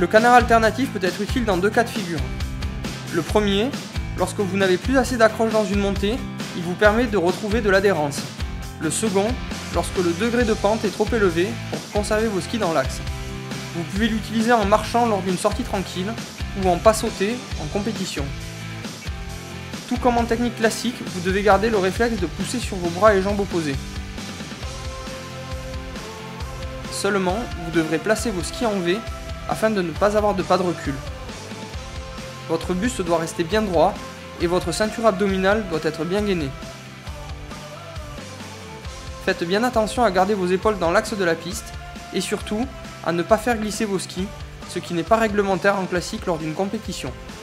le canard alternatif peut être utile dans deux cas de figure. Le premier, lorsque vous n'avez plus assez d'accroche dans une montée, il vous permet de retrouver de l'adhérence. Le second, lorsque le degré de pente est trop élevé pour conserver vos skis dans l'axe. Vous pouvez l'utiliser en marchant lors d'une sortie tranquille ou en pas sauter en compétition. Tout comme en technique classique, vous devez garder le réflexe de pousser sur vos bras et jambes opposés. Seulement, vous devrez placer vos skis en V afin de ne pas avoir de pas de recul. Votre buste doit rester bien droit et votre ceinture abdominale doit être bien gainée. Faites bien attention à garder vos épaules dans l'axe de la piste et surtout à ne pas faire glisser vos skis, ce qui n'est pas réglementaire en classique lors d'une compétition.